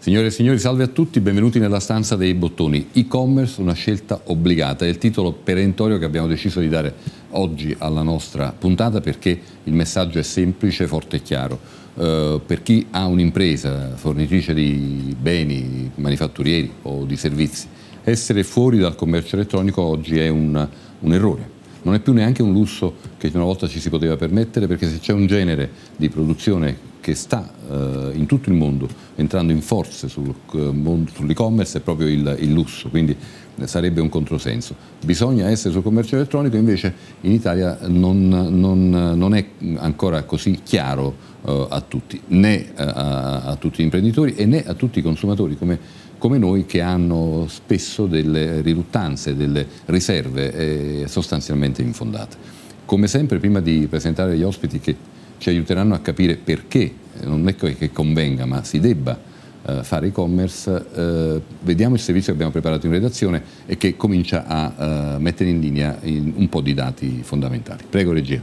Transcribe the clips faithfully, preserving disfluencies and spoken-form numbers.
Signore e signori, salve a tutti, benvenuti nella stanza dei bottoni. E-commerce, una scelta obbligata, è il titolo perentorio che abbiamo deciso di dare oggi alla nostra puntata perché il messaggio è semplice, forte e chiaro. Uh, per chi ha un'impresa fornitrice di beni manifatturieri o di servizi, essere fuori dal commercio elettronico oggi è un, un errore. Non è più neanche un lusso che una volta ci si poteva permettere, perché se c'è un genere di produzione che sta eh, in tutto il mondo entrando in forze sul, sull'e-commerce è proprio il, il lusso, quindi sarebbe un controsenso. Bisogna essere sul commercio elettronico, invece in Italia non, non, non è ancora così chiaro eh, a tutti, né a, a tutti gli imprenditori e né a tutti i consumatori come, come noi, che hanno spesso delle riluttanze, delle riserve eh, sostanzialmente infondate. Come sempre, prima di presentare gli ospiti che ci aiuteranno a capire perché, non è che convenga, ma si debba eh, fare e-commerce, eh, vediamo il servizio che abbiamo preparato in redazione e che comincia a eh, mettere in linea in un po' di dati fondamentali. Prego, regia.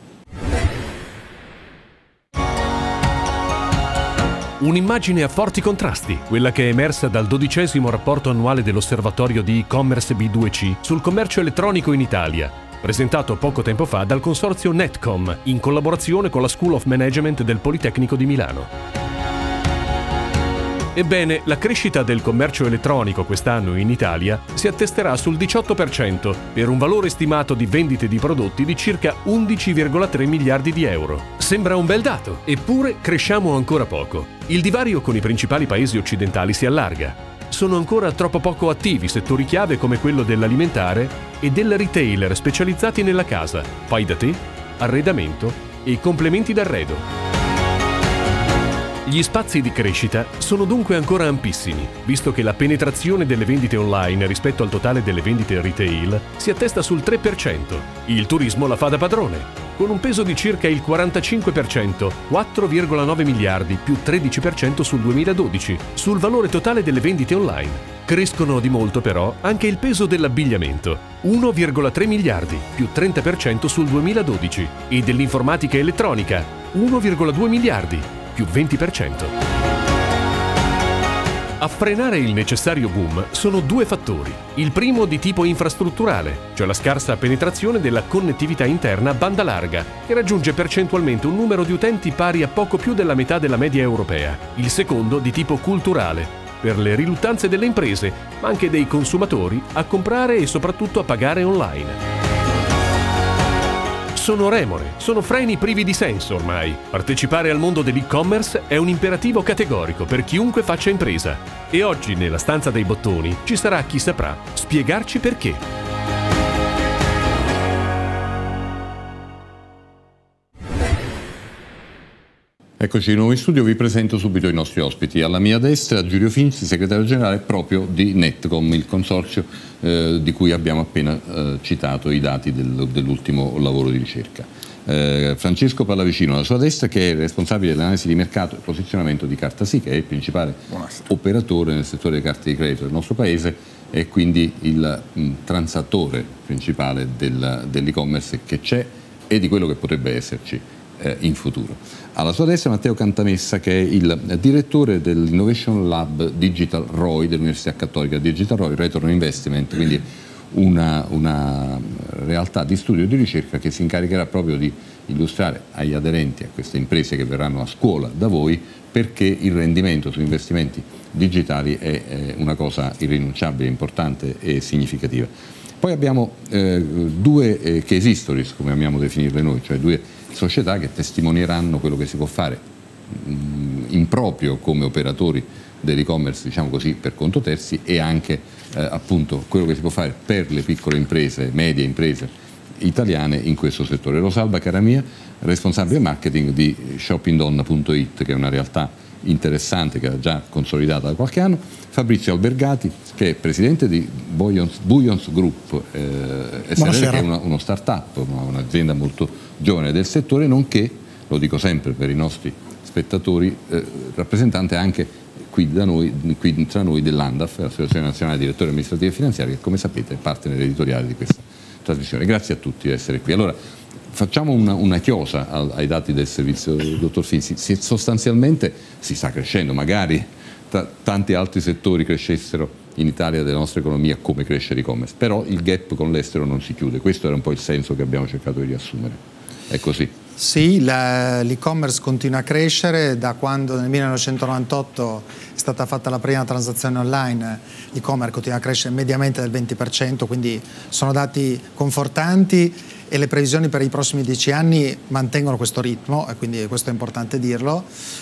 Un'immagine a forti contrasti, quella che è emersa dal dodicesimo rapporto annuale dell'Osservatorio di e-commerce B due C sul commercio elettronico in Italia, presentato poco tempo fa dal consorzio Netcom, in collaborazione con la School of Management del Politecnico di Milano. Ebbene, la crescita del commercio elettronico quest'anno in Italia si attesterà sul diciotto per cento, per un valore stimato di vendite di prodotti di circa undici virgola tre miliardi di euro. Sembra un bel dato, eppure cresciamo ancora poco. Il divario con i principali paesi occidentali si allarga. Sono ancora troppo poco attivi settori chiave come quello dell'alimentare e del retailer specializzati nella casa, fai da te, arredamento e complementi d'arredo. Gli spazi di crescita sono dunque ancora ampissimi, visto che la penetrazione delle vendite online rispetto al totale delle vendite retail si attesta sul tre per cento. Il turismo la fa da padrone, con un peso di circa il quarantacinque per cento, quattro virgola nove miliardi più tredici per cento sul duemiladodici, sul valore totale delle vendite online. Crescono di molto però anche il peso dell'abbigliamento, uno virgola tre miliardi più trenta per cento sul duemiladodici, e dell'informatica elettronica, uno virgola due miliardi più venti per cento. A frenare il necessario boom sono due fattori. Il primo di tipo infrastrutturale, cioè la scarsa penetrazione della connettività interna a banda larga, che raggiunge percentualmente un numero di utenti pari a poco più della metà della media europea. Il secondo di tipo culturale, per le riluttanze delle imprese, ma anche dei consumatori, a comprare e soprattutto a pagare online. Sono remore, sono freni privi di senso ormai. Partecipare al mondo dell'e-commerce è un imperativo categorico per chiunque faccia impresa. E oggi, nella stanza dei bottoni, ci sarà chi saprà spiegarci perché. Eccoci di nuovo in studio, vi presento subito i nostri ospiti. Alla mia destra Giulio Finzi, segretario generale proprio di Netcom, il consorzio eh, di cui abbiamo appena eh, citato i dati del, dell'ultimo lavoro di ricerca. Eh, Francesco Pallavicino alla sua destra, che è il responsabile dell'analisi di mercato e posizionamento di Cartasì, che è il principale Buonasera. operatore nel settore delle carte di credito del nostro paese e quindi il mh, transattore principale del, dell'e-commerce che c'è e di quello che potrebbe esserci eh, in futuro. Alla sua destra Matteo Cantamessa, che è il direttore dell'Innovation Lab Digital R O I dell'Università Cattolica. Digital R O I, Return on Investment, quindi una, una realtà di studio e di ricerca che si incaricherà proprio di illustrare agli aderenti, a queste imprese che verranno a scuola da voi, perché il rendimento su investimenti digitali è, è una cosa irrinunciabile, importante e significativa. Poi abbiamo eh, due eh, case histories, come amiamo definirle noi, cioè due società che testimonieranno quello che si può fare mh, in proprio come operatori dell'e-commerce, diciamo così, per conto terzi, e anche eh, appunto quello che si può fare per le piccole imprese, medie imprese italiane in questo settore. Rosalba Caramia, responsabile marketing di shopping donna punto it, che è una realtà interessante che è già consolidata da qualche anno. Fabrizio Albergati, che è presidente di Bouillons, Bouillons Group eh, S R L, che è una, uno start-up, un'azienda molto giovane del settore, nonché, lo dico sempre per i nostri spettatori, eh, rappresentante anche qui, da noi, qui tra noi dell'ANDAF, l'Associazione Nazionale dei Direttori Amministrativi e Finanziari, che come sapete è partner editoriale di questa trasmissione. Grazie a tutti di essere qui. Allora, facciamo una, una chiosa ai dati del servizio, dottor Finzi. Sostanzialmente si sta crescendo, magari tanti altri settori crescessero in Italia della nostra economia come cresce l'e-commerce, però il gap con l'estero non si chiude, questo era un po' il senso che abbiamo cercato di riassumere, è così. Sì, l'e-commerce continua a crescere, da quando nel millenovecentonovantotto è stata fatta la prima transazione online, l'e-commerce continua a crescere mediamente del venti per cento, quindi sono dati confortanti e le previsioni per i prossimi dieci anni mantengono questo ritmo, e quindi questo è importante dirlo.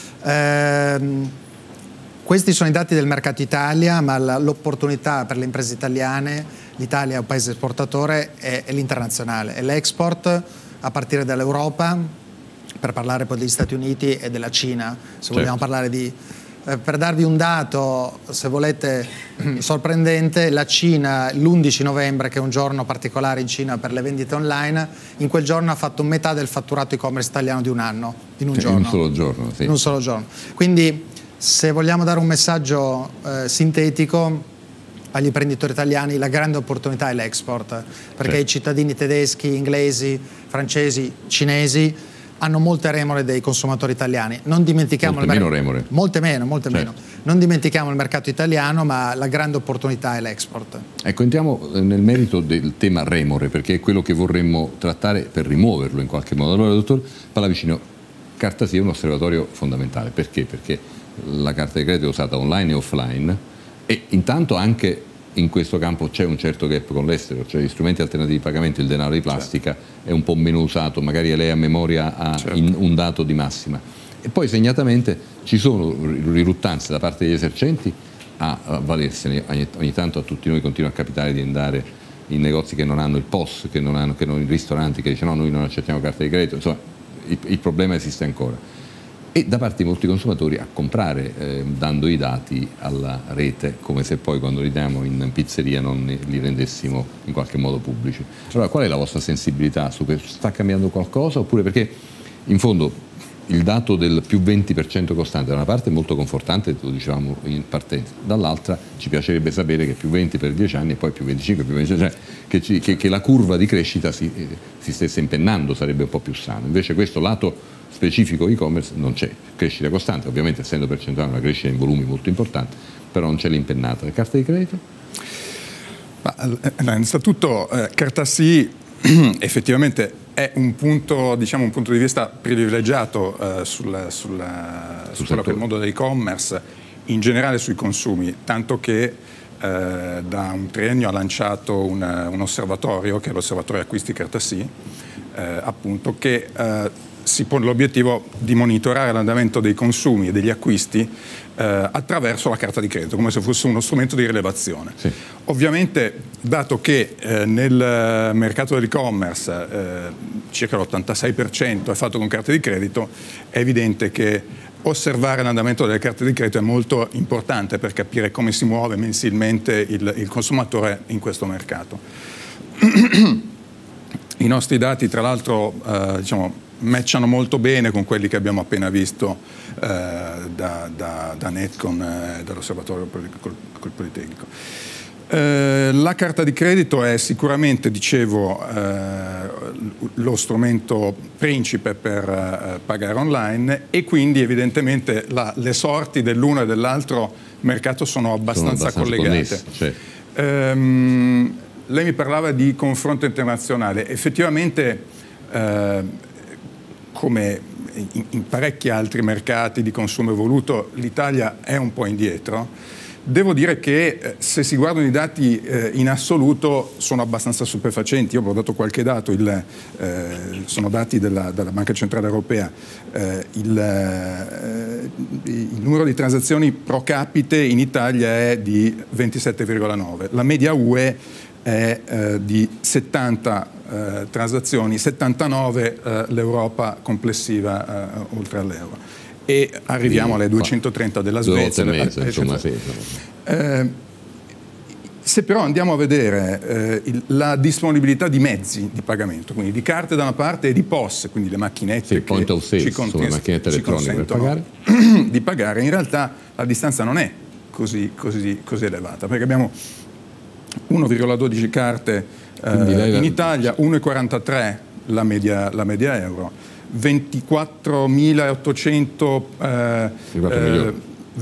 Ehm, questi sono i dati del mercato Italia, ma l'opportunità per le imprese italiane, l'Italia è un paese esportatore, è, è l'internazionale, è l'export a partire dall'Europa, per parlare poi degli Stati Uniti e della Cina, se certo. vogliamo parlare di... Eh, per darvi un dato, se volete, sorprendente, la Cina l'undici novembre, che è un giorno particolare in Cina per le vendite online, in quel giorno ha fatto metà del fatturato e-commerce italiano di un anno, in un in giorno. un solo giorno, sì. In un solo giorno. Quindi, se vogliamo dare un messaggio eh, sintetico agli imprenditori italiani, la grande opportunità è l'export, perché sì. i cittadini tedeschi, inglesi, francesi, cinesi hanno molte remore dei consumatori italiani. Non dimentichiamo molte meno remore. Molte meno, molte certo. meno. Non dimentichiamo il mercato italiano, ma la grande opportunità è l'export. Ecco, entriamo nel merito del tema remore, perché è quello che vorremmo trattare per rimuoverlo in qualche modo. Allora, dottor Pallavicino, Carta Sì è un osservatorio fondamentale. Perché? Perché la carta di credito è usata online e offline, e intanto anche in questo campo c'è un certo gap con l'estero, cioè gli strumenti alternativi di pagamento, il denaro di plastica certo. è un po' meno usato, magari lei a memoria ha certo. in, un dato di massima. E poi segnatamente ci sono riluttanze da parte degli esercenti a, a valersene, ogni, ogni tanto a tutti noi continua a capitare di andare in negozi che non hanno il P O S, che non hanno, che non i ristoranti che dicono no, noi non accettiamo carta di credito, insomma il, il problema esiste ancora. E da parte di molti consumatori a comprare eh, dando i dati alla rete, come se poi quando li diamo in pizzeria non li rendessimo in qualche modo pubblici. Allora, qual è la vostra sensibilità su questo? Sta cambiando qualcosa? Oppure, perché in fondo il dato del più venti per cento costante da una parte è molto confortante, lo dicevamo in partenza, dall'altra ci piacerebbe sapere che più venti per dieci anni e poi più venticinque, più venticinque, cioè che, ci, che, che la curva di crescita si, eh, si stesse impennando, sarebbe un po' più sano. Invece questo lato specifico e-commerce non c'è, crescita costante, ovviamente essendo percentuale una crescita in volumi molto importante, però non c'è l'impennata. Le carte di credito? Ma, innanzitutto eh, Carta Sì effettivamente è un punto, diciamo, un punto di vista privilegiato eh, sul, sul, su quello che è il mondo dell'e-commerce, in generale sui consumi, tanto che eh, da un triennio ha lanciato un, un osservatorio, che è l'osservatorio acquisti Carta Sì, eh, appunto, che eh, si pone l'obiettivo di monitorare l'andamento dei consumi e degli acquisti eh, attraverso la carta di credito, come se fosse uno strumento di rilevazione. Sì. Ovviamente, dato che eh, nel mercato dell'e-commerce eh, circa l'ottantasei per cento è fatto con carte di credito, è evidente che osservare l'andamento delle carte di credito è molto importante per capire come si muove mensilmente il, il consumatore in questo mercato. I nostri dati, tra l'altro, eh, diciamo, matchano molto bene con quelli che abbiamo appena visto eh, da, da, da Netcom, eh, dall'osservatorio col, col Politecnico. Eh, la carta di credito è sicuramente, dicevo, eh, lo strumento principe per eh, pagare online, e quindi evidentemente la, le sorti dell'uno e dell'altro mercato sono abbastanza, sono abbastanza collegate. Cioè. Ehm, lei mi parlava di confronto internazionale. Effettivamente eh, come in, in parecchi altri mercati di consumo evoluto, l'Italia è un po' indietro. Devo dire che eh, se si guardano i dati eh, in assoluto sono abbastanza stupefacenti. Io ho dato qualche dato, il, eh, sono dati della, della Banca Centrale Europea. Eh, il, eh, il numero di transazioni pro capite in Italia è di ventisette virgola nove, la media U E è eh, di settanta eh, transazioni, settantanove eh, l'Europa complessiva eh, oltre all'euro. E arriviamo alle duecentotrenta della Svezia. Mezzo, eh, insomma, sì. eh, se però andiamo a vedere eh, il, la disponibilità di mezzi di pagamento, quindi di carte da una parte e di P O S, quindi le macchinette sì, che point of sale, ci, insomma, macchinette ci elettroniche per pagare, di pagare, in realtà la distanza non è così, così, così elevata, perché abbiamo uno virgola dodici carte eh, in Italia, uno virgola quarantatré la media, la media euro, ventiquattromilaottocento eh, eh,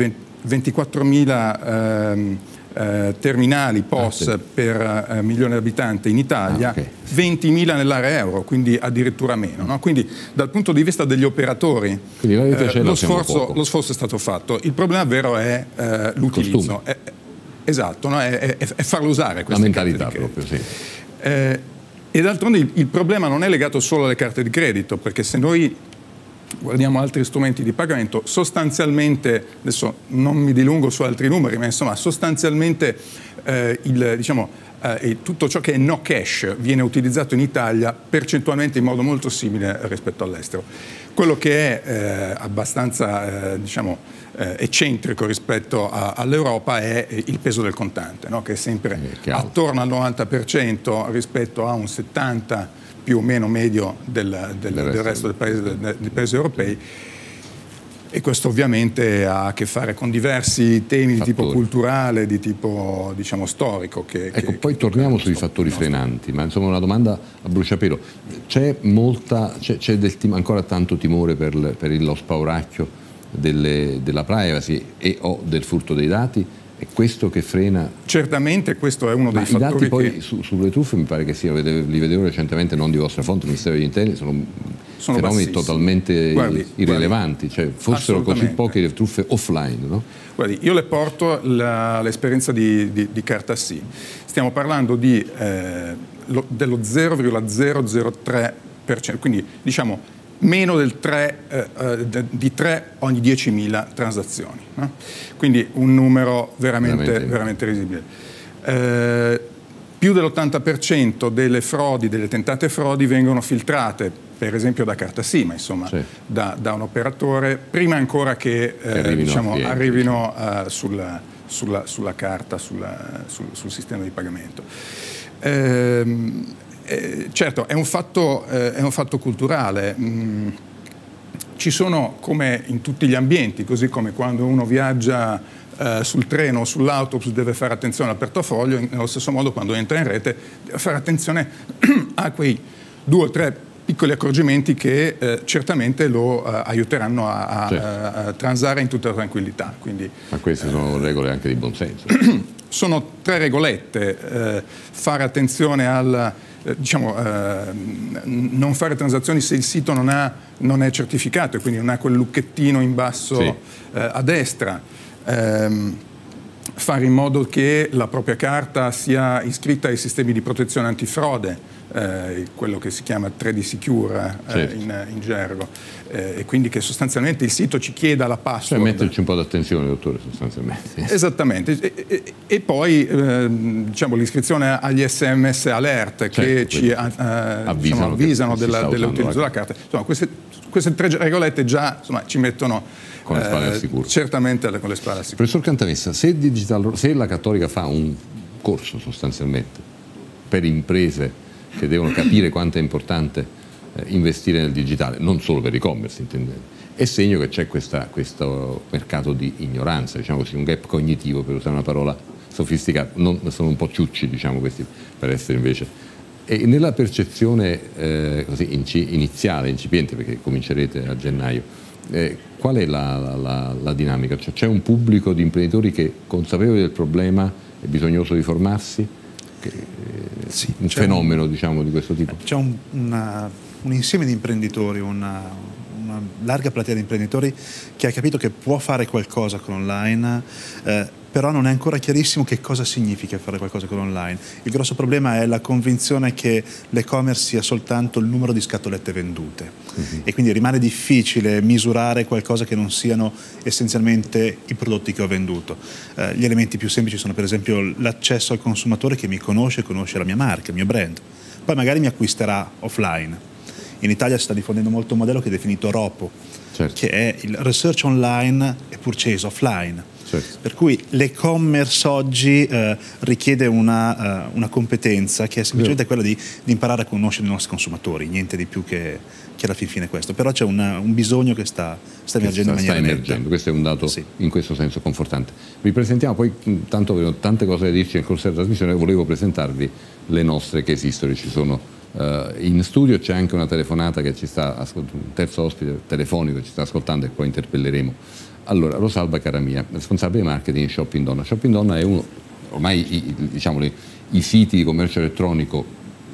ventiquattromila ehm, eh, terminali P O S ah, sì. per eh, milione di abitanti in Italia, ah, okay. ventimila nell'area euro, quindi addirittura meno. No? Quindi dal punto di vista degli operatori eh, lo, sforzo, lo sforzo è stato fatto. Il problema vero è eh, l'utilizzo. Esatto, no? è, è, è farlo usare queste la mentalità proprio, sì. Eh, e d'altronde il, il problema non è legato solo alle carte di credito, perché se noi guardiamo altri strumenti di pagamento, sostanzialmente, adesso non mi dilungo su altri numeri, ma insomma sostanzialmente eh, il, diciamo, eh, tutto ciò che è no cash viene utilizzato in Italia percentualmente in modo molto simile rispetto all'estero. Quello che è eh, abbastanza eh, diciamo, eh, eccentrico rispetto all'Europa è il peso del contante, no? Che è sempre eh, attorno al novanta per cento rispetto a un settanta per cento più o meno medio del, del, del resto del paese, del, dei paesi europei, e questo ovviamente ha a che fare con diversi temi fattori. Di tipo culturale, di tipo diciamo storico. Che, ecco, che, poi che torniamo sui fattori frenanti, ma insomma una domanda a bruciapelo. C'è molta, c'è, c'è del, ancora tanto timore per, per lo spauracchio delle, della privacy e o del furto dei dati? È questo che frena? Certamente questo è uno dei ma fattori. I dati poi che... su, sulle truffe mi pare che sia, li vedevo recentemente, non di vostra fonte, il Ministero degli Interni, sono, sono fenomeni totalmente guardi, irrilevanti, guardi, cioè fossero così poche le truffe offline, no? Guardi, io le porto l'esperienza di, di, di Carta Sì. Stiamo parlando di, eh, lo, dello zero virgola zero zero tre per cento, quindi diciamo meno del tre, eh, di tre ogni diecimila transazioni, no? Quindi un numero veramente, veramente. veramente risibile. Eh, più dell'ottanta per cento delle frodi, delle tentate frodi vengono filtrate, per esempio da Carta Sì, ma insomma sì. da, da un operatore, prima ancora che, eh, arrivino, diciamo, clienti, arrivino uh, sulla, sulla, sulla carta, sulla, sul, sul sistema di pagamento. Eh, Eh, certo, è un fatto, eh, è un fatto culturale. Mm, ci sono, come in tutti gli ambienti, così come quando uno viaggia eh, sul treno o sull'autobus deve fare attenzione al portafoglio, nello stesso modo quando entra in rete deve fare attenzione a quei due o tre piccoli accorgimenti che eh, certamente lo eh, aiuteranno a, a, certo. a, a transare in tutta tranquillità. Quindi, ma queste sono regole anche di buonsenso. Sono tre regolette: eh, fare attenzione al Eh, diciamo, eh, non fare transazioni se il sito non, ha, non è certificato e quindi non ha quel lucchettino in basso sì. eh, a destra, eh, fare in modo che la propria carta sia iscritta ai sistemi di protezione antifrode, eh, quello che si chiama tre D Secure eh, certo. in, in gergo, eh, e quindi che sostanzialmente il sito ci chieda la password. Cioè metterci un po' d'attenzione, dottore, sostanzialmente. Esattamente, e, e, e poi eh, diciamo, l'iscrizione agli S M S alert che certo, ci eh, avvisano, diciamo, avvisano dell'utilizzo della carta. Insomma, queste, queste tre regolette già insomma, ci mettono con le spalle al sicuro. Eh, certamente con le spalle al sicuro. Professor Cantamessa, se, Digital, se la Cattolica fa un corso sostanzialmente per imprese che devono capire quanto è importante eh, investire nel digitale, non solo per e-commerce intendendo, è segno che c'è questo mercato di ignoranza, diciamo così, un gap cognitivo, per usare una parola sofisticata, non, sono un po' ciucci diciamo questi per essere invece. E nella percezione eh, così inci, iniziale, incipiente, perché comincerete a gennaio, eh, qual è la, la, la, la dinamica? Cioè, c'è un pubblico di imprenditori che consapevoli del problema è bisognoso di formarsi? Che, eh, sì, un fenomeno un, diciamo di questo tipo? C'è un, una, un insieme di imprenditori, una, una larga platea di imprenditori che ha capito che può fare qualcosa con online, eh, però non è ancora chiarissimo che cosa significa fare qualcosa con online. Il grosso problema è la convinzione che l'e-commerce sia soltanto il numero di scatolette vendute, uh-huh. e quindi rimane difficile misurare qualcosa che non siano essenzialmente i prodotti che ho venduto. Eh, gli elementi più semplici sono per esempio l'accesso al consumatore che mi conosce, conosce la mia marca, il mio brand, poi magari mi acquisterà offline. In Italia si sta diffondendo molto un modello che è definito ROPO, certo. che è il Research Online e Purchase Offline. Certo. Per cui l'e-commerce oggi eh, richiede una, uh, una competenza che è semplicemente quella di, di imparare a conoscere i nostri consumatori, niente di più che, che alla fin fine questo. Però c'è una, un bisogno che sta, sta emergendo sta, in maniera sta emergendo. Questo è un dato sì. in questo senso confortante. Vi presentiamo poi, tanto avevo tante cose da dirci nel corso della trasmissione, volevo presentarvi le nostre che esistono, ci sono uh, in studio, c'è anche una telefonata che ci sta ascoltando, un terzo ospite telefonico che ci sta ascoltando e poi interpelleremo Allora, Rosalba Caramia, responsabile marketing di Shopping Donna. Shopping Donna è uno, ormai i, diciamo, le, i siti di commercio elettronico,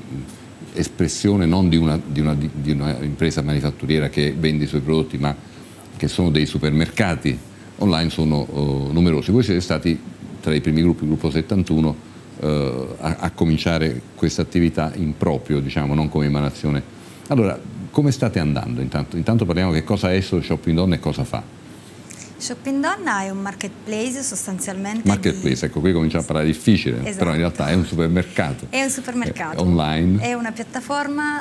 espressione non di una, di, una, di una impresa manifatturiera che vende i suoi prodotti, ma che sono dei supermercati online, sono uh, numerosi. Voi siete stati tra i primi gruppi, il gruppo settantuno, uh, a, a cominciare questa attività in proprio, diciamo, non come emanazione. Allora, come state andando? Intanto, intanto parliamo che cosa è Shopping Donna e cosa fa. Shopping Donna è un marketplace sostanzialmente. Marketplace, di... ecco, qui comincia a parlare difficile, esatto. Però in realtà è un supermercato. È un supermercato. È online. È una piattaforma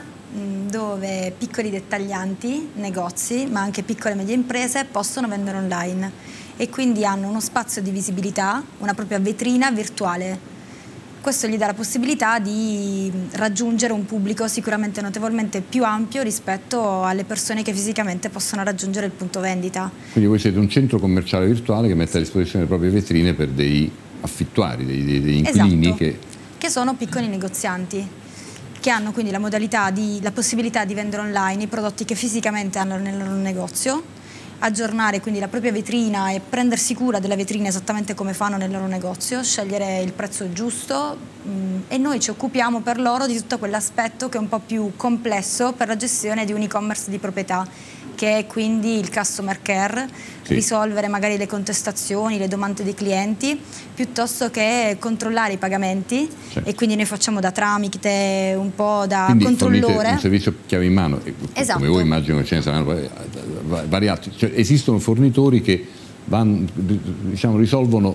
dove piccoli dettaglianti, negozi, ma anche piccole e medie imprese possono vendere online e quindi hanno uno spazio di visibilità, una propria vetrina virtuale. Questo gli dà la possibilità di raggiungere un pubblico sicuramente notevolmente più ampio rispetto alle persone che fisicamente possono raggiungere il punto vendita. Quindi voi siete un centro commerciale virtuale che mette a disposizione le proprie vetrine per dei affittuari, dei, dei, dei inquilini, esatto, che... che sono piccoli negozianti, che hanno quindi la, modalità di, la possibilità di vendere online i prodotti che fisicamente hanno nel loro negozio, aggiornare quindi la propria vetrina e prendersi cura della vetrina esattamente come fanno nel loro negozio, scegliere il prezzo giusto mh, e noi ci occupiamo per loro di tutto quell'aspetto che è un po' più complesso per la gestione di un e-commerce di proprietà, che è quindi il customer care, sì. Risolvere magari le contestazioni, le domande dei clienti, piuttosto che controllare i pagamenti, certo. E quindi noi facciamo da tramite, un po' da quindi controllore. Un servizio chiave in mano, esatto. Come voi immagino che ce ne saranno vari altri, cioè, esistono fornitori che vanno, diciamo, risolvono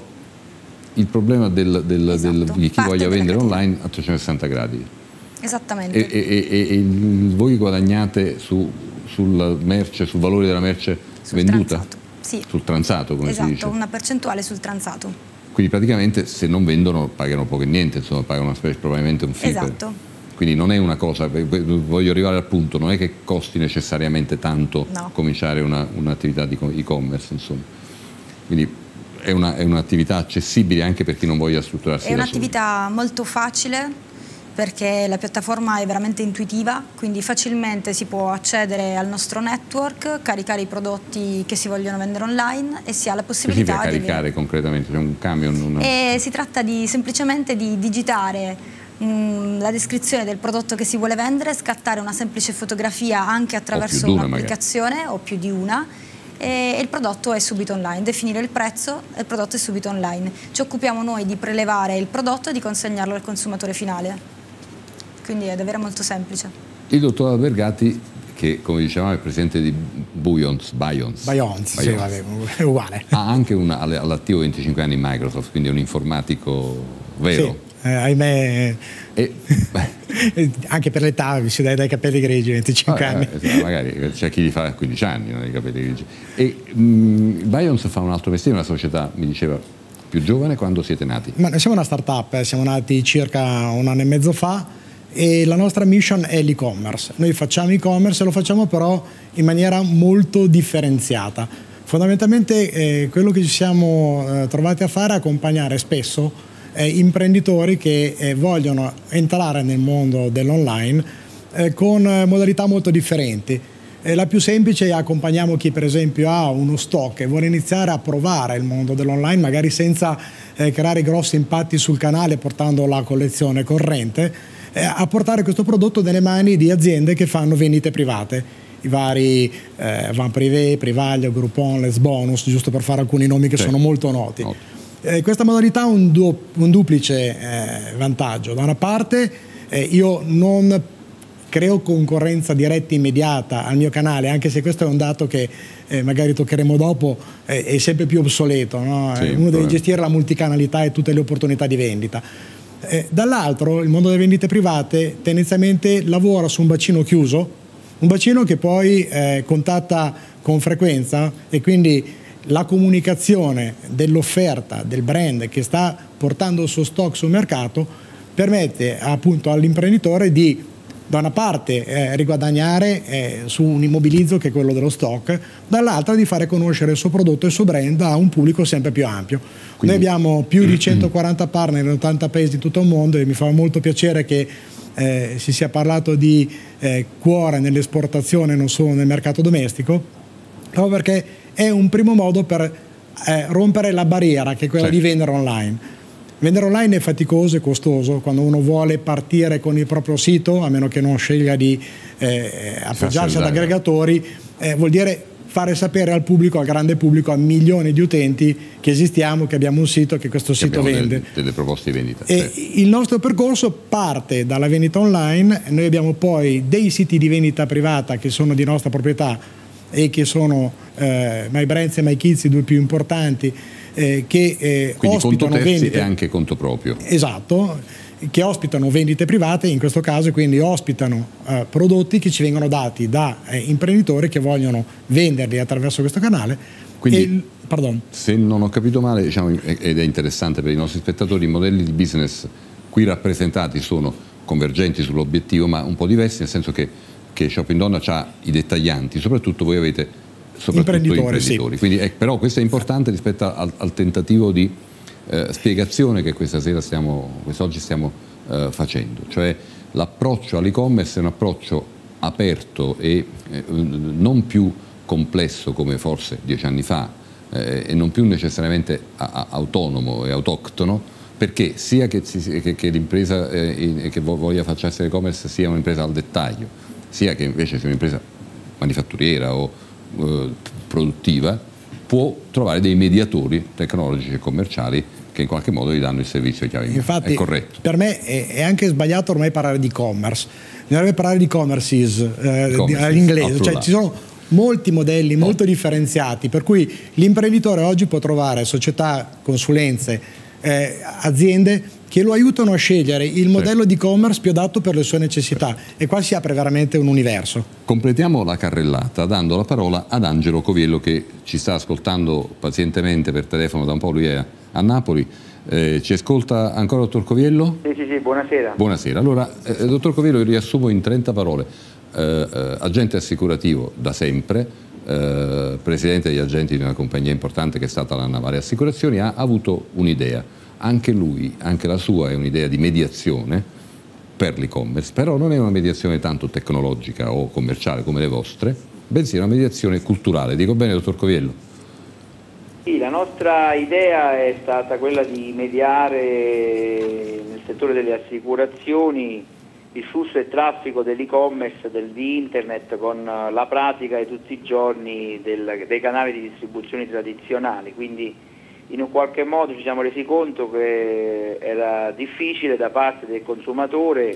il problema del, del, esatto. del, di chi Parte voglia vendere online a trecentosessanta gradi. Esattamente. E, e, e, e voi guadagnate su, sul merce, sul valore della merce sul venduta? Transato. Sì. Sul transato, come esatto, si dice? Una percentuale sul transato. Quindi praticamente se non vendono pagano poco e niente, insomma, pagano una specie, probabilmente un fee. Esatto. Quindi non è una cosa, voglio arrivare al punto, non è che costi necessariamente tanto no. cominciare un'attività di e-commerce, insomma. Quindi è un'attività accessibile anche per chi non voglia strutturarsi da solo. È un'attività molto facile, perché la piattaforma è veramente intuitiva, quindi facilmente si può accedere al nostro network, caricare i prodotti che si vogliono vendere online e si ha la possibilità di caricare di... concretamente, c'è un camion? Una... E si tratta di, semplicemente di digitare mh, la descrizione del prodotto che si vuole vendere, scattare una semplice fotografia anche attraverso un'applicazione o più di una, e il prodotto è subito online, definire il prezzo e il prodotto è subito online. Ci occupiamo noi di prelevare il prodotto e di consegnarlo al consumatore finale. Quindi è davvero molto semplice. Il dottor Albergati, che come dicevamo è presidente di Buyons, Buyons, Buyons, sì, vabbè, è uguale. Ha anche all'attivo venticinque anni in Microsoft, quindi è un informatico vero. Sì, eh, ahimè, e, anche per l'età si dà dai capelli grigi, venticinque anni. Eh, magari c'è chi li fa a quindici anni, non i capelli grigi. E mh, Buyons fa un altro mestiere, una società, mi diceva, più giovane. Quando siete nati? Ma noi siamo una startup, eh, siamo nati circa un anno e mezzo fa. E la nostra mission è l'e-commerce. Noi facciamo e-commerce e lo facciamo però in maniera molto differenziata. Fondamentalmente eh, quello che ci siamo eh, trovati a fare è accompagnare spesso eh, imprenditori che eh, vogliono entrare nel mondo dell'online eh, con eh, modalità molto differenti. Eh, la più semplice è accompagniamo chi per esempio ha uno stock e vuole iniziare a provare il mondo dell'online, magari senza eh, creare grossi impatti sul canale, portando la collezione corrente, a portare questo prodotto nelle mani di aziende che fanno vendite private, i vari eh, Van Privé, Privaglio, Groupon, Les Bonus, giusto per fare alcuni nomi che sì. sono molto noti. Oh. Eh, questa modalità ha un, du un duplice eh, vantaggio. Da una parte eh, io non creo concorrenza diretta immediata al mio canale, anche se questo è un dato che eh, magari toccheremo dopo, eh, è sempre più obsoleto, no? Sì, uno deve gestire la multicanalità e tutte le opportunità di vendita. Eh, dall'altro il mondo delle vendite private tendenzialmente lavora su un bacino chiuso, un bacino che poi eh, contatta con frequenza, e quindi la comunicazione dell'offerta del brand che sta portando il suo stock sul mercato permette appunto all'imprenditore di da una parte eh, riguadagnare eh, su un immobilizzo che è quello dello stock, dall'altra di fare conoscere il suo prodotto e il suo brand a un pubblico sempre più ampio. Quindi... Noi abbiamo più di centoquaranta partner in ottanta paesi di tutto il mondo e mi fa molto piacere che eh, si sia parlato di eh, cuore nell'esportazione, non solo nel mercato domestico, proprio perché è un primo modo per eh, rompere la barriera che è quella certo. di vendere online. Vendere online è faticoso e costoso quando uno vuole partire con il proprio sito, a meno che non scelga di eh, appoggiarsi ad aggregatori, eh, vuol dire fare sapere al pubblico, al grande pubblico, a milioni di utenti che esistiamo, che abbiamo un sito, che questo che sito vende. Delle, delle proposte di vendita. E certo. il nostro percorso parte dalla vendita online, noi abbiamo poi dei siti di vendita privata che sono di nostra proprietà e che sono eh, MyBrands e MyKids, i due più importanti, eh, che eh, Quindi ospitano conto terzi vendite. E anche conto proprio. Esatto, che ospitano vendite private, in questo caso quindi ospitano eh, prodotti che ci vengono dati da eh, imprenditori che vogliono venderli attraverso questo canale. Quindi, e, pardon. se non ho capito male, diciamo, ed è interessante per i nostri spettatori, i modelli di business qui rappresentati sono convergenti sull'obiettivo, ma un po' diversi, nel senso che, che Shopping Donna ha i dettaglianti, soprattutto voi avete soprattutto imprenditori. imprenditori. Sì. Quindi, eh, però questo è importante rispetto al, al tentativo di Eh, spiegazione che questa sera stiamo, quest'oggi stiamo eh, facendo, cioè l'approccio all'e-commerce è un approccio aperto e eh, non più complesso come forse dieci anni fa eh, e non più necessariamente a, a, autonomo e autoctono, perché sia che, che, che l'impresa eh, che voglia affacciarsi all'e-commerce sia un'impresa al dettaglio, sia che invece sia un'impresa manifatturiera o eh, produttiva, può trovare dei mediatori tecnologici e commerciali che in qualche modo gli danno il servizio chiave in mano. Infatti, è corretto. Per me è, è anche sbagliato ormai parlare di e-commerce, bisognerebbe parlare di commerces eh, all'inglese, cioè ci sono molti modelli molto differenziati, per cui l'imprenditore oggi può trovare società, consulenze, eh, aziende che lo aiutano a scegliere il modello di e-commerce più adatto per le sue necessità, e qua si apre veramente un universo. Completiamo la carrellata dando la parola ad Angelo Coviello, che ci sta ascoltando pazientemente per telefono da un po', lui è a Napoli. Eh, ci ascolta ancora, dottor Coviello? Sì, sì, sì, buonasera. Buonasera. Allora, eh, dottor Coviello, io riassumo in trenta parole. Eh, eh, agente assicurativo da sempre, eh, presidente degli agenti di una compagnia importante che è stata la Navale Assicurazioni, ha avuto un'idea. Anche lui, anche la sua è un'idea di mediazione per l'e-commerce, però non è una mediazione tanto tecnologica o commerciale come le vostre, bensì è una mediazione culturale. Dico bene, dottor Coviello? Sì, la nostra idea è stata quella di mediare nel settore delle assicurazioni il flusso e traffico dell'e-commerce, del, di internet, con la pratica di tutti i giorni del, dei canali di distribuzione tradizionali. Quindi in un qualche modo ci siamo resi conto che era difficile da parte del consumatore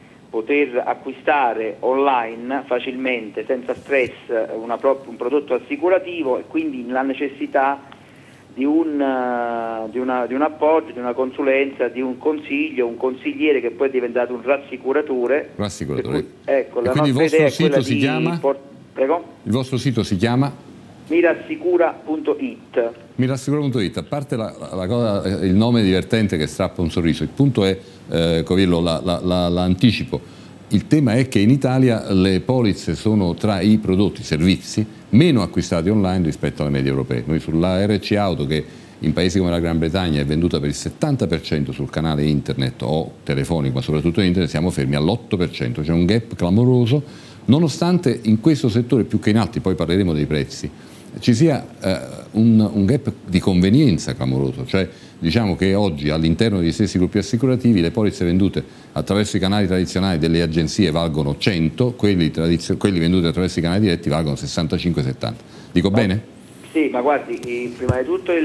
poter acquistare online facilmente, senza stress, una, un prodotto assicurativo, e quindi la necessità di un, di, una, di un appoggio, di una consulenza, di un consiglio, un consigliere che poi è diventato un rassicuratore. Rassicuratore. Cui, ecco, la quindi il nostra vostro idea è sito si di chiama? Port... Prego? Il vostro sito si chiama? Mirassicura punto it. Mirassicura punto it, a parte la, la cosa, il nome divertente che strappa un sorriso, il punto è, eh, Coviello, l'anticipo. Il tema è che in Italia le polizze sono tra i prodotti, i servizi meno acquistati online rispetto alle medie europee. Noi sulla R C Auto, che in paesi come la Gran Bretagna è venduta per il settanta per cento sul canale internet o telefonico, ma soprattutto internet, siamo fermi all'otto per cento, c'è un gap clamoroso, nonostante in questo settore più che in altri, poi parleremo dei prezzi, ci sia eh, un, un gap di convenienza clamoroso, cioè diciamo che oggi all'interno degli stessi gruppi assicurativi le polizze vendute attraverso i canali tradizionali delle agenzie valgono cento, quelli, quelli venduti attraverso i canali diretti valgono sessantacinque settanta. Dico ma, bene? Sì, ma guardi, prima di tutto il,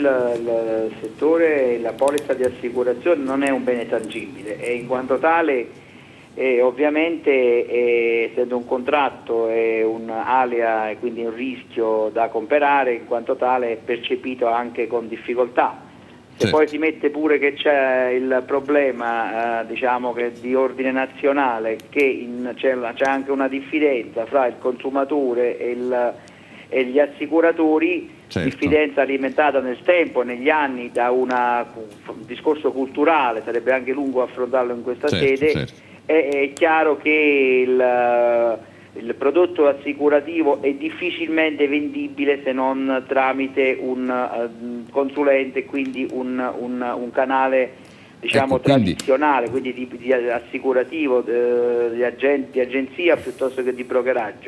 il settore, la polizza di assicurazione non è un bene tangibile e in quanto tale E ovviamente eh, essendo un contratto è un alea e quindi un rischio da comprare, in quanto tale è percepito anche con difficoltà. Se certo. Poi si mette pure che c'è il problema eh, diciamo che di ordine nazionale, che c'è anche una diffidenza fra il consumatore e, il, e gli assicuratori, certo. Diffidenza alimentata nel tempo, negli anni, da una, un discorso culturale, sarebbe anche lungo affrontarlo in questa certo, sede. Certo. È chiaro che il, il prodotto assicurativo è difficilmente vendibile se non tramite un uh, consulente, quindi un, un, un canale diciamo ecco, tradizionale, quindi, quindi di, di assicurativo, di, di, agent, di agenzia piuttosto che di brokeraggio. Certo.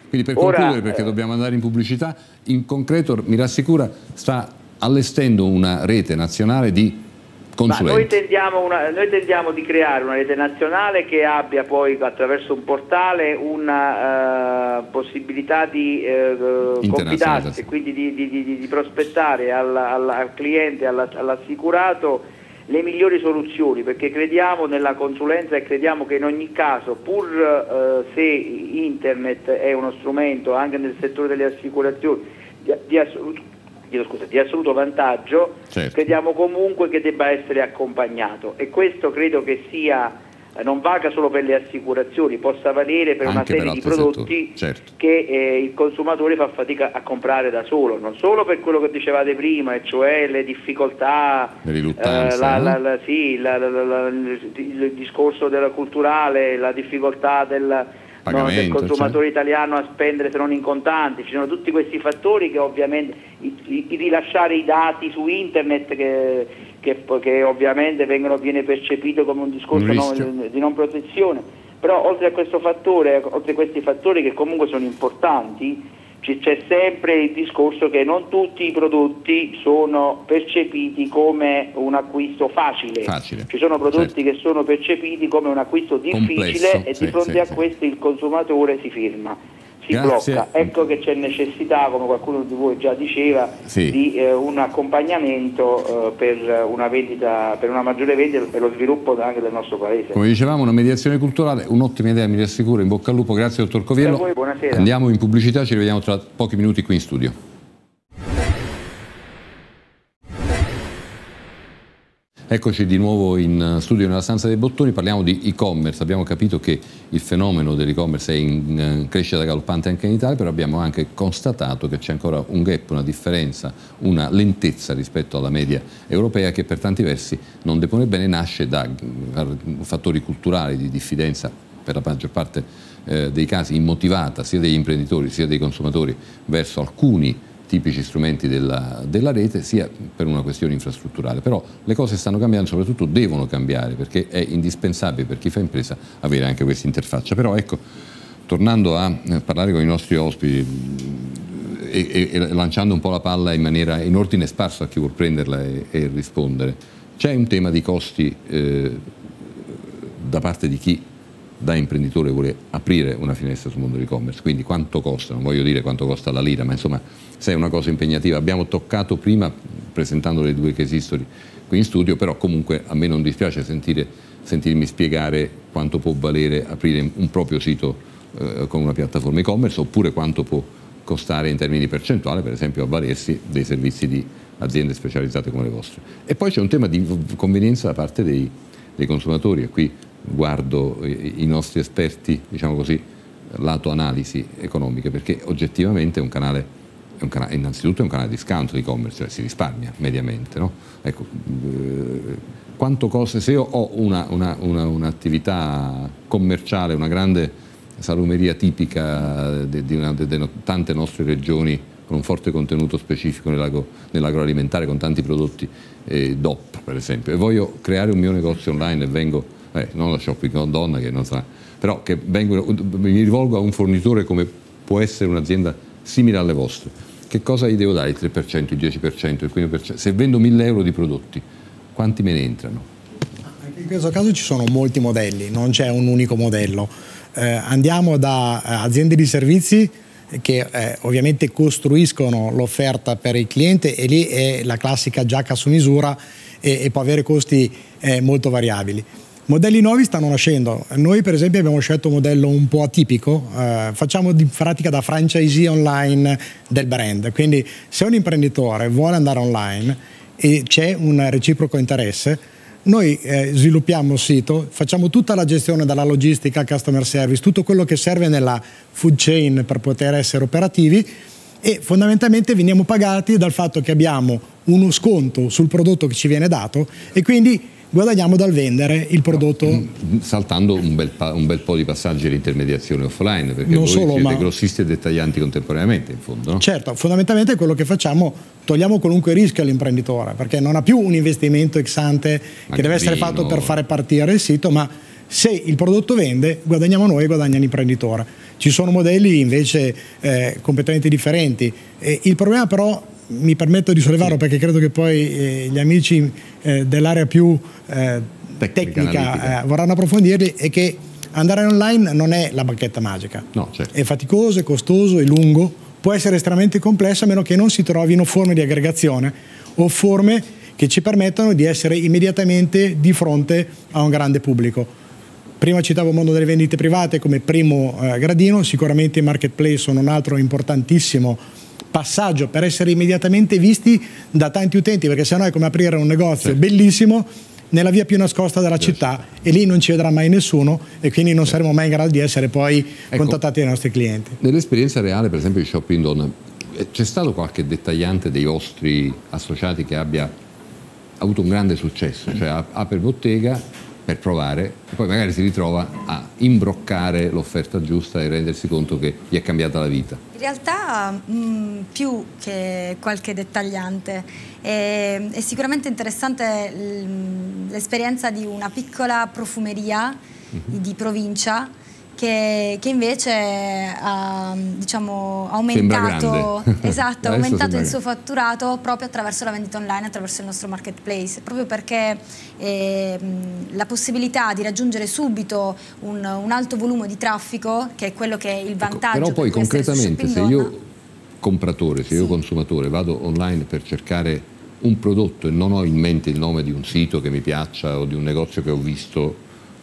Quindi per Ora, concludere, perché eh, dobbiamo andare in pubblicità, in concreto mi rassicura sta allestendo una rete nazionale di consulenti. Ma noi tendiamo, una, noi tendiamo di creare una rete nazionale che abbia poi attraverso un portale una uh, possibilità di uh, confidarsi, quindi di, di, di, di prospettare al, al, al cliente, all'assicurato le migliori soluzioni, perché crediamo nella consulenza e crediamo che in ogni caso, pur uh, se internet è uno strumento anche nel settore delle assicurazioni di, di assoluto Scusa, di assoluto vantaggio, certo, crediamo comunque che debba essere accompagnato, e questo credo che sia, non valga solo per le assicurazioni, possa valere per anche una serie per di prodotti, certo, che eh, il consumatore fa fatica a comprare da solo, non solo per quello che dicevate prima, e cioè le difficoltà, le riluttanze, eh, la, no? la, la, sì, la, la, la, il discorso della culturale, la difficoltà del No, del consumatore cioè. italiano a spendere se non in contanti. Ci sono tutti questi fattori che ovviamente i, i, i rilasciare i dati su internet che, che, che ovviamente vengono, viene percepito come un discorso un no, di non protezione, però oltre a questo fattore, oltre a questi fattori che comunque sono importanti, c'è sempre il discorso che non tutti i prodotti sono percepiti come un acquisto facile, facile. Ci sono prodotti, certo, che sono percepiti come un acquisto difficile. Complesso, e di fronte sì, a sì. questo il consumatore si ferma, si Grazie. blocca. Ecco che c'è necessità, come qualcuno di voi già diceva, sì. di eh, un accompagnamento eh, per una vendita, per una maggiore vendita e lo sviluppo anche del nostro paese. Come dicevamo, una mediazione culturale, un'ottima idea, mi rassicuro, in bocca al lupo. Grazie dottor Coviello. Grazie a voi, buonasera. Andiamo in pubblicità, ci rivediamo tra pochi minuti qui in studio. Eccoci di nuovo in studio nella stanza dei bottoni, parliamo di e-commerce. Abbiamo capito che il fenomeno dell'e-commerce è in crescita galoppante anche in Italia, però abbiamo anche constatato che c'è ancora un gap, una differenza, una lentezza rispetto alla media europea che per tanti versi non depone bene, nasce da fattori culturali di diffidenza per la maggior parte eh, dei casi immotivata sia degli imprenditori sia dei consumatori verso alcuni tipici strumenti della, della rete, sia per una questione infrastrutturale. Però le cose stanno cambiando, soprattutto devono cambiare, perché è indispensabile per chi fa impresa avere anche questa interfaccia. Però ecco, tornando a parlare con i nostri ospiti e, e, e lanciando un po' la palla in maniera in ordine sparso a chi vuol prenderla e, e rispondere, c'è un tema di costi eh, da parte di chi da imprenditore vuole aprire una finestra sul mondo dell'e-commerce, quindi quanto costa, non voglio dire quanto costa la lira, ma insomma se è una cosa impegnativa. Abbiamo toccato prima presentando le due case history qui in studio, però comunque a me non dispiace sentire, sentirmi spiegare quanto può valere aprire un proprio sito eh, con una piattaforma e-commerce, oppure quanto può costare in termini di percentuale, per esempio avvalersi dei servizi di aziende specializzate come le vostre. E poi c'è un tema di convenienza da parte dei, dei consumatori, e qui guardo i nostri esperti, diciamo così, lato analisi economiche, perché oggettivamente è un canale, è un canale innanzitutto è un canale di scanto di e-commerce, cioè si risparmia mediamente, no? Ecco, eh, quanto costa, se io ho un'attività una, una commerciale, una grande salumeria tipica di, di, una, di, di tante nostre regioni con un forte contenuto specifico nell'agroalimentare, con tanti prodotti eh, D O P per esempio, e voglio creare un mio negozio online e vengo Eh, non la shopping con donna che non sa, però che vengo, mi rivolgo a un fornitore come può essere un'azienda simile alle vostre, che cosa gli devo dare? Il tre per cento, il dieci per cento, il quindici per cento? Se vendo mille euro di prodotti, quanti me ne entrano? Anche in questo caso ci sono molti modelli, non c'è un unico modello. Eh, andiamo da eh, aziende di servizi che eh, ovviamente costruiscono l'offerta per il cliente, e lì è la classica giacca su misura e, e può avere costi eh, molto variabili. Modelli nuovi stanno nascendo. Noi per esempio abbiamo scelto un modello un po' atipico, eh, facciamo di pratica da franchisee online del brand, quindi se un imprenditore vuole andare online e c'è un reciproco interesse, noi eh, sviluppiamo il sito, facciamo tutta la gestione dalla logistica, customer service, tutto quello che serve nella food chain per poter essere operativi, e fondamentalmente veniamo pagati dal fatto che abbiamo uno sconto sul prodotto che ci viene dato, e quindi guadagniamo dal vendere il prodotto. No, saltando un bel, un bel po' di passaggi all'intermediazione offline, perché non voi solo, siete ma... grossisti e dettaglianti contemporaneamente, in fondo, no? Certo, fondamentalmente quello che facciamo, togliamo qualunque rischio all'imprenditore, perché non ha più un investimento ex ante che deve essere fatto per fare partire il sito, ma se il prodotto vende, guadagniamo noi e guadagna l'imprenditore. Ci sono modelli invece eh, completamente differenti. E il problema però, mi permetto di sollevarlo perché credo che poi eh, gli amici eh, dell'area più eh, tecnica, tecnica eh, vorranno approfondirli, è che andare online non è la bacchetta magica. No, certo. È faticoso, è costoso, è lungo, può essere estremamente complesso a meno che non si trovino forme di aggregazione o forme che ci permettano di essere immediatamente di fronte a un grande pubblico. Prima citavo il mondo delle vendite private come primo eh, gradino, sicuramente i marketplace sono un altro importantissimo passaggio per essere immediatamente visti da tanti utenti, perché sennò è come aprire un negozio, sì, bellissimo nella via più nascosta della città, e lì non ci vedrà mai nessuno e quindi non saremo mai in grado di essere poi ecco, contattati dai nostri clienti. Nell'esperienza reale, per esempio di Shopping Donna, c'è stato qualche dettagliante dei vostri associati che abbia avuto un grande successo, cioè apre bottega per provare e poi magari si ritrova a imbroccare l'offerta giusta e rendersi conto che gli è cambiata la vita? In realtà mh, più che qualche dettagliante è, è sicuramente interessante l'esperienza di una piccola profumeria mm-hmm. di provincia che, che invece ha, diciamo, aumentato, esatto, ha aumentato il suo fatturato proprio attraverso la vendita online, attraverso il nostro marketplace, proprio perché eh, la possibilità di raggiungere subito un, un alto volume di traffico, che è quello che è il vantaggio. Ecco, però poi concretamente se donna, io compratore, se sì. io consumatore vado online per cercare un prodotto e non ho in mente il nome di un sito che mi piaccia o di un negozio che ho visto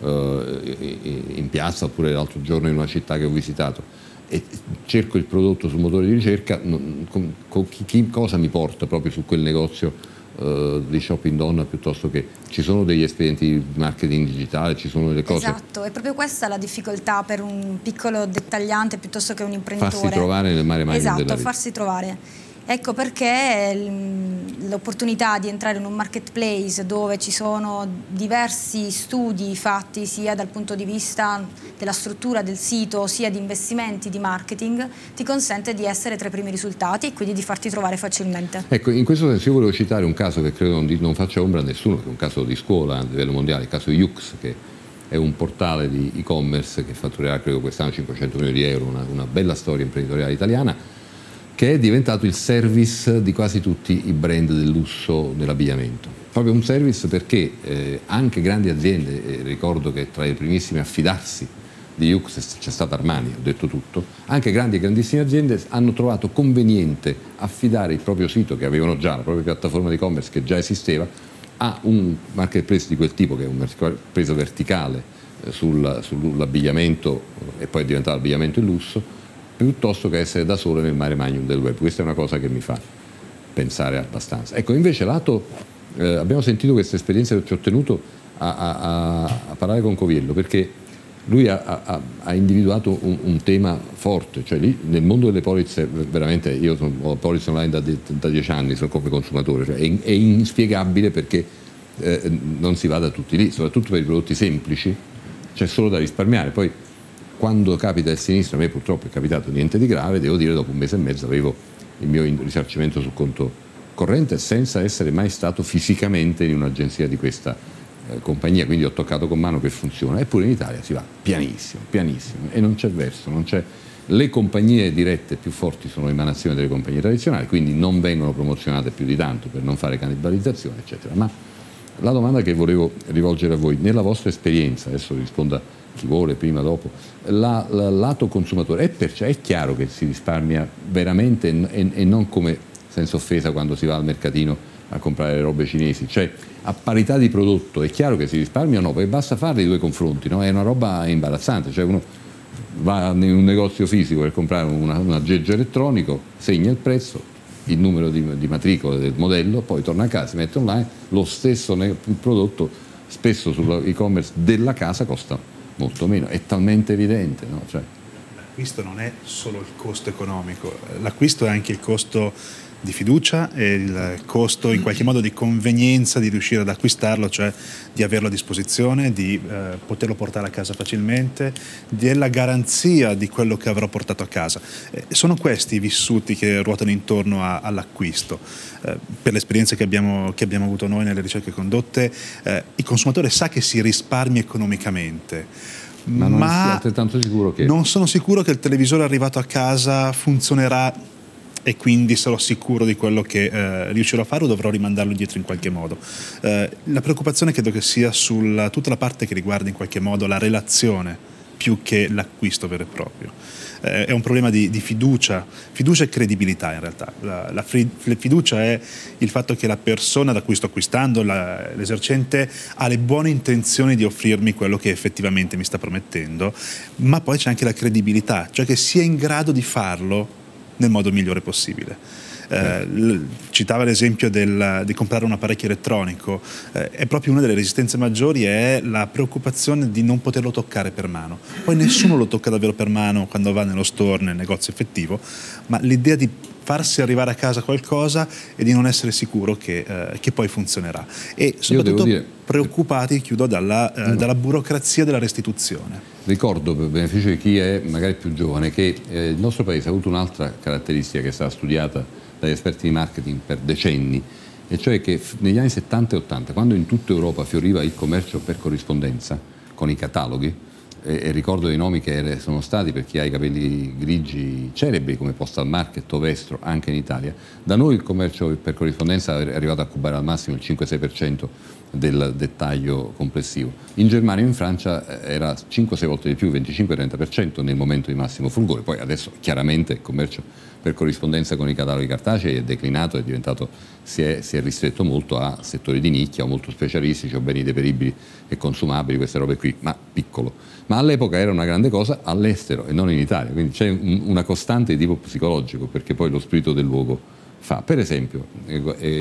in piazza oppure l'altro giorno in una città che ho visitato e cerco il prodotto sul motore di ricerca, non, con, con chi, chi, cosa mi porta proprio su quel negozio uh, di Shopping Donna, piuttosto che ci sono degli espedienti di marketing digitale, ci sono delle cose. Esatto, è proprio questa la difficoltà per un piccolo dettagliante piuttosto che un imprenditore. Farsi trovare nel mare magnum esatto, della vita. farsi trovare. Ecco perché l'opportunità di entrare in un marketplace dove ci sono diversi studi fatti sia dal punto di vista della struttura del sito sia di investimenti di marketing ti consente di essere tra i primi risultati e quindi di farti trovare facilmente. Ecco, in questo senso io volevo citare un caso che credo non, non faccia ombra a nessuno, che è un caso di scuola a livello mondiale, il caso Yux, che è un portale di e-commerce che fatturerà credo quest'anno cinquecento milioni di euro, una, una bella storia imprenditoriale italiana, che è diventato il service di quasi tutti i brand del lusso dell'abbigliamento. Proprio un service perché eh, anche grandi aziende, eh, ricordo che tra i primissimi a fidarsi di Yux c'è stata Armani, ho detto tutto, anche grandi e grandissime aziende hanno trovato conveniente affidare il proprio sito, che avevano già, la propria piattaforma di e-commerce che già esisteva, a un marketplace di quel tipo, che è un marketplace verticale eh, sul, sull'abbigliamento e poi è diventato l'abbigliamento e il lusso, piuttosto che essere da sole nel mare magnum del web. Questa è una cosa che mi fa pensare abbastanza. Ecco, invece lato, eh, abbiamo sentito questa esperienza che ci ho ottenuto a, a, a parlare con Coviello, perché lui ha, ha, ha individuato un, un tema forte, cioè lì nel mondo delle polizze, veramente io sono, ho polizze online da, da dieci anni, sono come consumatore, cioè è, è inspiegabile perché eh, non si vada tutti lì, soprattutto per i prodotti semplici, c'è solo da risparmiare. Poi quando capita il sinistro, a me purtroppo è capitato niente di grave, devo dire dopo un mese e mezzo avevo il mio risarcimento sul conto corrente senza essere mai stato fisicamente in un'agenzia di questa eh, compagnia, quindi ho toccato con mano che funziona, eppure in Italia si va pianissimo, pianissimo e non c'è verso, non c'è. Le compagnie dirette più forti sono l'emanazione delle compagnie tradizionali, quindi non vengono promozionate più di tanto per non fare cannibalizzazione, eccetera. Ma la domanda che volevo rivolgere a voi, nella vostra esperienza, adesso risponda chi vuole, prima, dopo, la, la, lato consumatore, è, perciò, è chiaro che si risparmia veramente e, e non come, senza offesa, quando si va al mercatino a comprare le robe cinesi, cioè a parità di prodotto è chiaro che si risparmia o no, perché basta fare i due confronti, no? È una roba imbarazzante, cioè uno va in un negozio fisico per comprare una, un aggeggio elettronico, segna il prezzo, il numero di, di matricola del modello, poi torna a casa, si mette online, lo stesso prodotto spesso sull'e-commerce della casa costa molto meno, è talmente evidente, no? Cioè... L'acquisto non è solo il costo economico, l'acquisto è anche il costo di fiducia e il costo in qualche modo di convenienza di riuscire ad acquistarlo, cioè di averlo a disposizione, di eh, poterlo portare a casa facilmente, della garanzia di quello che avrò portato a casa. Eh, sono questi i vissuti che ruotano intorno all'acquisto. Eh, per l'esperienza che abbiamo, che abbiamo avuto noi nelle ricerche condotte, eh, il consumatore sa che si risparmia economicamente. Ma non ma è altrettanto sicuro che... Non sono sicuro che il televisore arrivato a casa funzionerà e quindi sarò sicuro di quello che eh, riuscirò a fare o dovrò rimandarlo indietro in qualche modo. Eh, la preoccupazione credo che sia su tutta la parte che riguarda in qualche modo la relazione più che l'acquisto vero e proprio. Eh, è un problema di, di fiducia, fiducia e credibilità in realtà. La, la, la fiducia è il fatto che la persona da cui sto acquistando, la, l'esercente, ha le buone intenzioni di offrirmi quello che effettivamente mi sta promettendo, ma poi c'è anche la credibilità, cioè che sia in grado di farlo nel modo migliore possibile. Eh, citava l'esempio del, di comprare un apparecchio elettronico, eh, è proprio una delle resistenze maggiori, è la preoccupazione di non poterlo toccare per mano. Poi nessuno lo tocca davvero per mano quando va nello store, nel negozio effettivo, ma l'idea di farsi arrivare a casa qualcosa e di non essere sicuro che, eh, che poi funzionerà. E soprattutto dire... preoccupati, chiudo, dalla, eh, no. dalla burocrazia della restituzione. Ricordo, per beneficio di chi è magari più giovane, che eh, il nostro paese ha avuto un'altra caratteristica che è stata studiata dagli esperti di marketing per decenni, e cioè che negli anni settanta e ottanta, quando in tutta Europa fioriva il commercio per corrispondenza con i cataloghi, e, e ricordo dei nomi che sono stati, per chi ha i capelli grigi, celebri come Postal Market o Vestro anche in Italia, da noi il commercio per corrispondenza è arrivato a cubare al massimo il cinque sei per cento del dettaglio complessivo. In Germania e in Francia era cinque sei volte di più, venticinque trenta per cento nel momento di massimo fulgore. Poi adesso chiaramente il commercio per corrispondenza con i cataloghi cartacei è declinato, è diventato, si è, si è ristretto molto a settori di nicchia o molto specialistici o beni deperibili e consumabili, queste robe qui, ma piccolo. Ma all'epoca era una grande cosa all'estero e non in Italia, quindi c'è un, una costante di tipo psicologico, perché poi lo spirito del luogo fa. Per esempio, eh,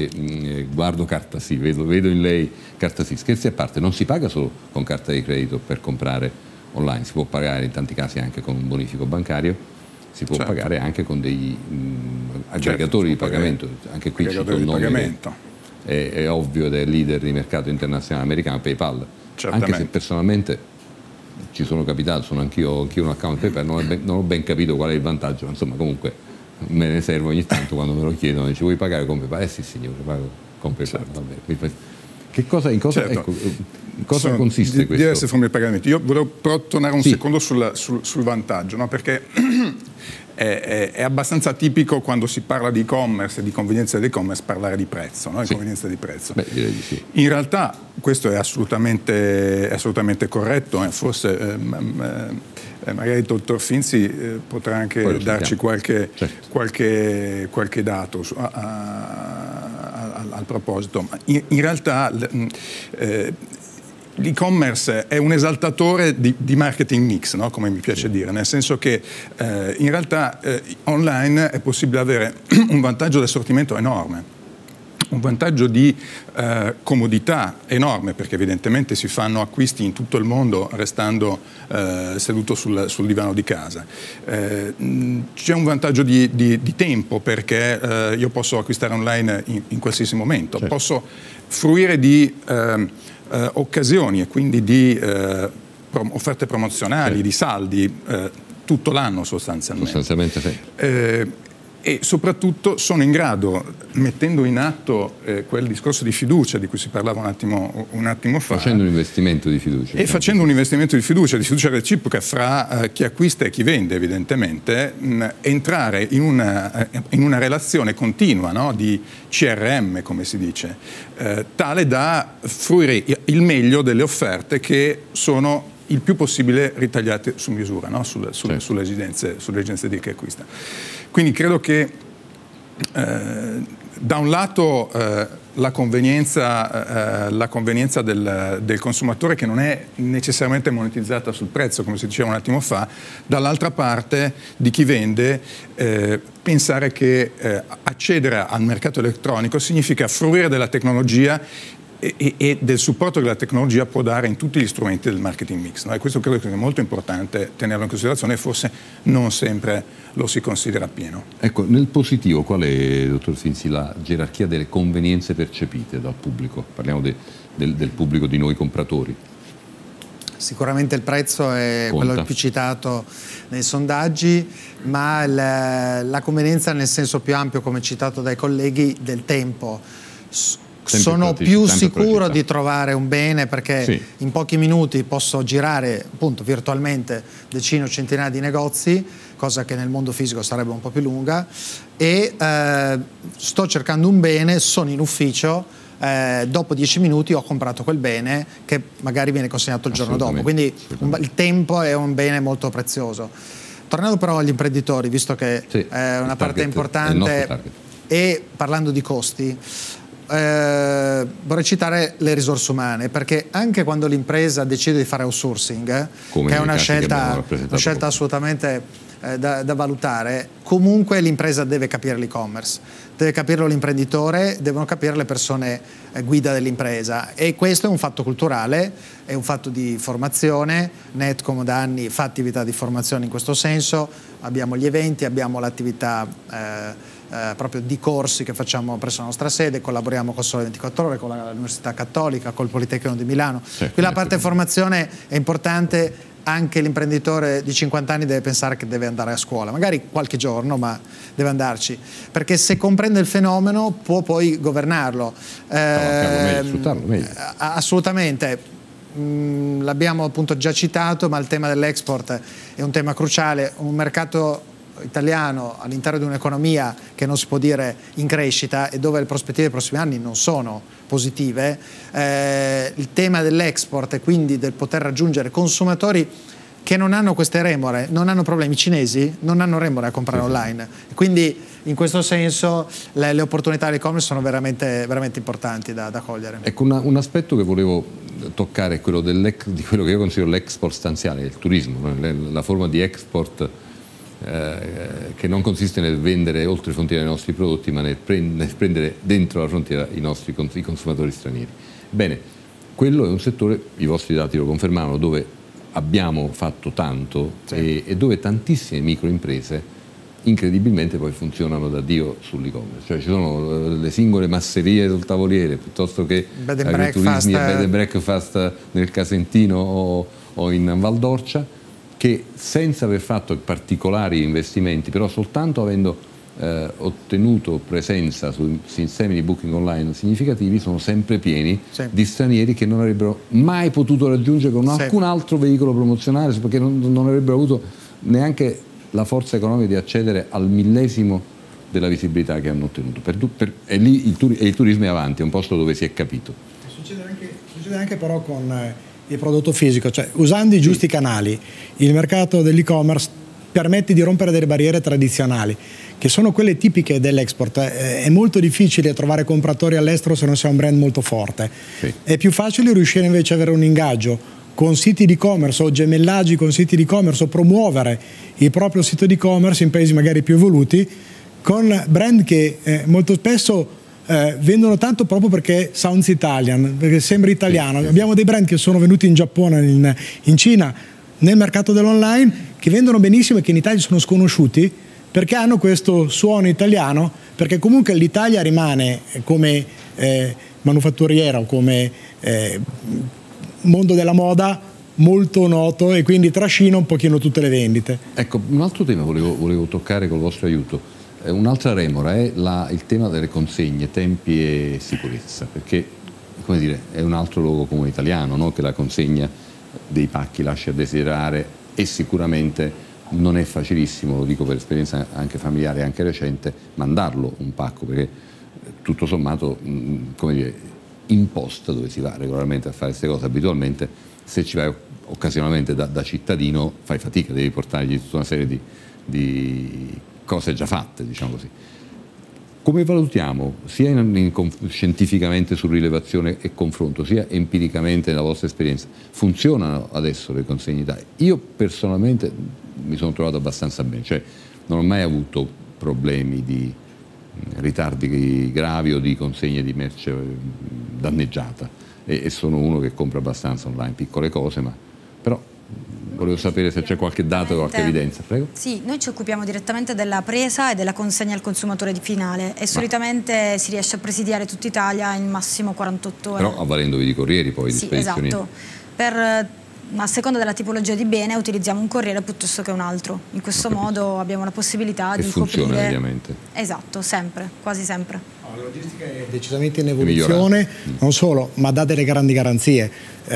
eh, guardo Cartasì, vedo, vedo in lei Cartasì, scherzi a parte, non si paga solo con carta di credito per comprare online, si può pagare in tanti casi anche con un bonifico bancario, si può certo. pagare anche con dei mh, aggregatori certo, di pagamento, anche qui cito il nome, è, è ovvio, ed è leader di mercato internazionale americano, PayPal, anche se personalmente ci sono capitato, sono anch'io, anch'io un account PayPal, non, ben, non ho ben capito qual è il vantaggio, ma insomma comunque me ne servo ogni tanto quando me lo chiedono, dice vuoi pagare con PayPal? Eh sì signore, pago con PayPal, certo. Vabbè. Che cosa, in cosa, certo. ecco, in cosa Sono consiste di, questo? Diverse forme di pagamento. Io volevo però tornare un sì. secondo sul, sul, sul vantaggio, no? Perché è, è, è abbastanza tipico quando si parla di e-commerce e di convenienza di e-commerce parlare di prezzo, no? Di sì. convenienza di prezzo. Beh, direi di sì. In realtà questo è assolutamente, è assolutamente corretto, eh? forse eh, eh, magari il dottor Finzi eh, potrà anche darci qualche, certo. qualche, qualche dato su, a, a, a, al proposito. In, in realtà eh, l'e-commerce è un esaltatore di, di marketing mix, no? Come mi piace sì. dire, nel senso che eh, in realtà eh, online è possibile avere un vantaggio di assortimento enorme, un vantaggio di eh, comodità enorme, perché evidentemente si fanno acquisti in tutto il mondo restando eh, seduto sul, sul divano di casa. Eh, c'è un vantaggio di, di, di tempo, perché eh, io posso acquistare online in, in qualsiasi momento, certo. posso fruire di eh, eh, occasioni e quindi di eh, prom- offerte promozionali, sì. di saldi eh, tutto l'anno sostanzialmente. Sostanzialmente sì. Eh, e soprattutto sono in grado, mettendo in atto eh, quel discorso di fiducia di cui si parlava un attimo, un attimo fa, facendo un investimento di fiducia, e facendo un investimento di fiducia, di fiducia reciproca fra eh, chi acquista e chi vende, evidentemente, mh, entrare in una, eh, in una relazione continua, no? Di C R M, come si dice, eh, tale da fruire il meglio delle offerte che sono il più possibile ritagliate su misura, no? Sul, sul, certo. sulle, esigenze, sulle esigenze di chi acquista. Quindi credo che eh, da un lato eh, la convenienza, eh, la convenienza del, del consumatore, che non è necessariamente monetizzata sul prezzo, come si diceva un attimo fa, dall'altra parte di chi vende eh, pensare che eh, accedere al mercato elettronico significa fruire della tecnologia E, e del supporto che la tecnologia può dare in tutti gli strumenti del marketing mix, no? E questo credo che sia molto importante tenerlo in considerazione, e forse non sempre lo si considera pieno. Ecco, nel positivo qual è, dottor Finzi, la gerarchia delle convenienze percepite dal pubblico? Parliamo de, del, del pubblico di noi compratori. Sicuramente il prezzo è Conta. quello più citato nei sondaggi, ma la, la convenienza nel senso più ampio, come citato dai colleghi, del tempo. sono più sicuro di trovare un bene, perché sì. in pochi minuti posso girare appunto virtualmente decine o centinaia di negozi, cosa che nel mondo fisico sarebbe un po' più lunga, e eh, sto cercando un bene, sono in ufficio, eh, dopo dieci minuti ho comprato quel bene che magari viene consegnato il giorno dopo, quindi un, il tempo è un bene molto prezioso. Tornando però agli imprenditori, visto che sì, è una parte importante, e parlando di costi, eh, vorrei citare le risorse umane, perché anche quando l'impresa decide di fare outsourcing, Come che è una scelta, una scelta assolutamente eh, da, da valutare, comunque l'impresa deve capire l'e-commerce, deve capirlo l'imprenditore, devono capire le persone eh, guida dell'impresa, e questo è un fatto culturale, è un fatto di formazione. Netcom da anni fa attività di formazione in questo senso, abbiamo gli eventi, abbiamo l'attività eh, Eh, proprio di corsi che facciamo presso la nostra sede, collaboriamo con Sole ventiquattro Ore, con l'Università Cattolica, col Politecnico di Milano. Sì, qui la parte formazione è importante, anche l'imprenditore di cinquanta anni deve pensare che deve andare a scuola, magari qualche giorno, ma deve andarci, perché se comprende il fenomeno può poi governarlo. Eh, sfruttarlo meglio. Assolutamente. Mm, l'abbiamo appunto già citato, ma il tema dell'export è un tema cruciale. Un mercato italiano all'interno di un'economia che non si può dire in crescita e dove le prospettive dei prossimi anni non sono positive, eh, il tema dell'export e quindi del poter raggiungere consumatori che non hanno queste remore, non hanno problemi. I cinesi non hanno remore a comprare sì, online, quindi in questo senso le, le opportunità dell'e-commerce sono veramente, veramente importanti da, da cogliere. Ecco, una, un aspetto che volevo toccare è quello di quello che io considero l'export stanziale, il turismo, la forma di export Eh, che non consiste nel vendere oltre le frontiere i nostri prodotti, ma nel, pre nel prendere dentro la frontiera i nostri i consumatori stranieri. Bene, quello è un settore, i vostri dati lo confermano, dove abbiamo fatto tanto sì. e, e dove tantissime microimprese incredibilmente poi funzionano da Dio sull'e-commerce. Cioè ci sono le singole masserie sul tavoliere, piuttosto che agriturismi e bed and breakfast nel Casentino o, o in Valdorcia, che senza aver fatto particolari investimenti, però soltanto avendo eh, ottenuto presenza su sistemi di booking online significativi, sono sempre pieni sì. di stranieri che non avrebbero mai potuto raggiungere con sì. alcun altro veicolo promozionale, perché non, non avrebbero avuto neanche la forza economica di accedere al millesimo della visibilità che hanno ottenuto. Per, per, e lì il, tur, e il turismo è avanti, è un posto dove si è capito. Succede anche, succede anche però con Eh... il prodotto fisico, cioè usando i giusti canali, il mercato dell'e-commerce permette di rompere delle barriere tradizionali, che sono quelle tipiche dell'export. È molto difficile trovare compratori all'estero se non si ha un brand molto forte. Sì. È più facile riuscire invece ad avere un ingaggio con siti di e-commerce o gemellaggi con siti di e-commerce, o promuovere il proprio sito di e-commerce in paesi magari più evoluti, con brand che eh, molto spesso Eh, vendono tanto proprio perché sounds Italian, perché sembra italiano. Abbiamo dei brand che sono venuti in Giappone, in, in Cina, nel mercato dell'online, che vendono benissimo e che in Italia sono sconosciuti perché hanno questo suono italiano, perché comunque l'Italia rimane come eh, manufatturiera o come eh, mondo della moda molto noto, e quindi trascina un pochino tutte le vendite. Ecco, un altro tema volevo, volevo toccare col vostro aiuto. Un'altra remora è la, il tema delle consegne, tempi e sicurezza, perché come dire, è un altro luogo comune italiano, no? Che la consegna dei pacchi lascia a desiderare, e sicuramente non è facilissimo, lo dico per esperienza anche familiare e anche recente, mandarlo un pacco, perché tutto sommato, come dire, in posta, dove si va regolarmente a fare queste cose abitualmente, se ci vai occasionalmente da, da cittadino fai fatica, devi portargli tutta una serie di, di cose già fatte, diciamo così. Come valutiamo, sia in, in, scientificamente su rilevazione e confronto, sia empiricamente nella vostra esperienza, funzionano adesso le consegne d'Italia? Io personalmente mi sono trovato abbastanza bene, cioè non ho mai avuto problemi di ritardi gravi o di consegne di merce danneggiata, e, e sono uno che compra abbastanza online piccole cose, ma però volevo sapere se c'è qualche dato o qualche evidenza. Prego. Sì, noi ci occupiamo direttamente della presa e della consegna al consumatore finale, e solitamente Ma. si riesce a presidiare tutta Italia in massimo quarantotto ore. Però avvalendovi di corrieri poi, di sì, spedizioni. Esatto. Per a seconda della tipologia di bene utilizziamo un corriere piuttosto che un altro. In questo modo abbiamo la possibilità e di funziona, coprire. Ovviamente. Esatto, sempre, quasi sempre. La logistica è decisamente in evoluzione, non solo, ma dà delle grandi garanzie.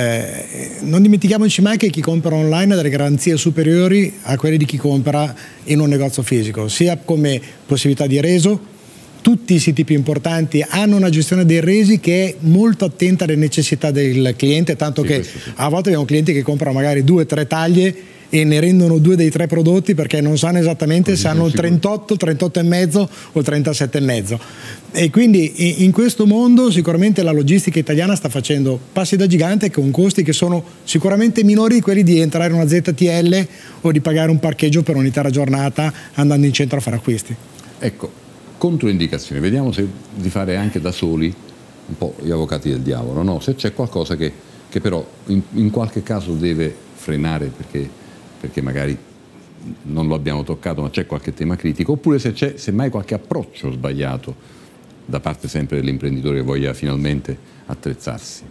Eh, non dimentichiamoci mai che chi compra online ha delle garanzie superiori a quelle di chi compra in un negozio fisico, sia come possibilità di reso. Tutti i siti più importanti hanno una gestione dei resi che è molto attenta alle necessità del cliente, tanto sì, che sì. a volte abbiamo clienti che comprano magari due o tre taglie e ne rendono due dei tre prodotti perché non sanno esattamente Così se hanno il trentotto, il trentotto e mezzo o il trentasette e mezzo. E quindi in questo mondo sicuramente la logistica italiana sta facendo passi da gigante con costi che sono sicuramente minori di quelli di entrare in una Z T L o di pagare un parcheggio per un'intera giornata andando in centro a fare acquisti. Ecco. Controindicazioni, vediamo se di fare anche da soli un po' gli avvocati del diavolo, no? Se c'è qualcosa che, che però in, in qualche caso deve frenare perché, perché magari non lo abbiamo toccato ma c'è qualche tema critico, oppure se c'è semmai qualche approccio sbagliato da parte sempre dell'imprenditore che voglia finalmente attrezzarsi.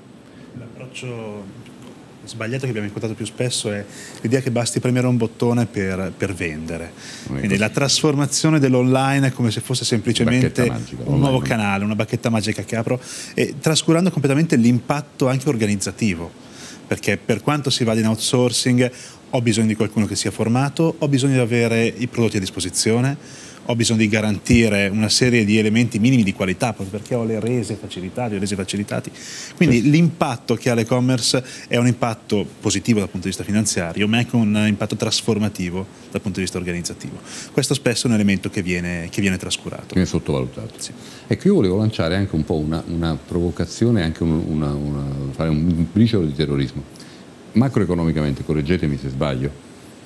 L'approccio sbagliato che abbiamo incontrato più spesso è l'idea che basti premere un bottone per, per vendere. Quindi la trasformazione dell'online è come se fosse semplicemente magica, un nuovo canale, una bacchetta magica che apro, e trascurando completamente l'impatto anche organizzativo, perché per quanto si vada in outsourcing ho bisogno di qualcuno che sia formato, ho bisogno di avere i prodotti a disposizione, ho bisogno di garantire una serie di elementi minimi di qualità, proprio perché ho le rese facilitate, le rese facilitati. Quindi sì. l'impatto che ha l'e-commerce è un impatto positivo dal punto di vista finanziario, ma anche un impatto trasformativo dal punto di vista organizzativo. Questo spesso è un elemento che viene, che viene trascurato. Viene sottovalutato. Sì. Ecco, io volevo lanciare anche un po' una, una provocazione, anche un, una, una, fare un briciolo di terrorismo. Macroeconomicamente, correggetemi se sbaglio,